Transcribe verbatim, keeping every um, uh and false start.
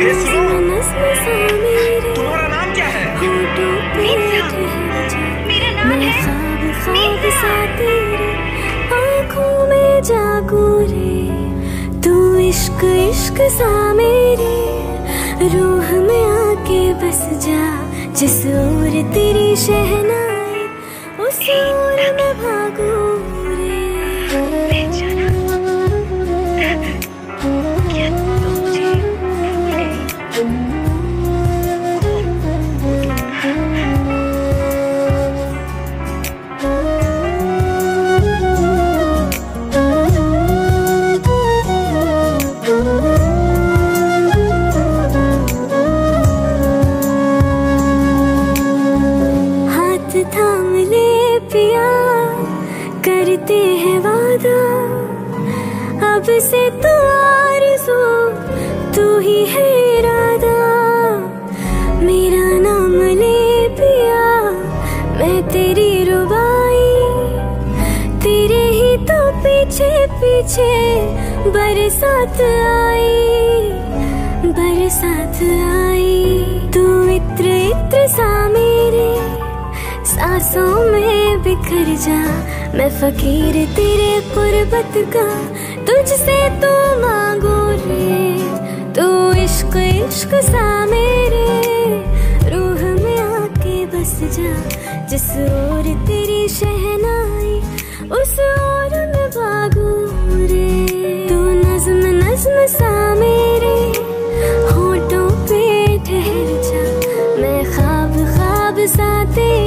नज़्म सा मेरे तुम्हारा नाम क्या है? होठों पे ठहर जा, मैं ख्वाब ख्वाब सा तेरे आँखों में जागूं रे। तू इश्क इश्क सा मेरे रूह में आके बस जा, जिस ओर तेरी शहनाई उस ओर मैं भागूं रे। थाम ले पिया करते हैं वादा, अब से तो आरज़ू तू ही है इरादा। मेरा नाम ले पिया मैं तेरी रुबाई, तेरे ही तो पीछे पीछे बरसात आई बरसात आई। तू इत्र इत्र सा मेरे सांसों में बिखर जा, मैं फकीर तेरे कुर्बत का तुझसे तो मांगू रे। तू इश्क इश्क सा मेरे रूह में आके बस जा, जिस ओर तेरी शहनाई उस ओर मैं भागू रे। तू नज़्म नज़्म सा मेरे होठों पे ठहर जा, मैं ख्वाब ख्वाब सा तेरे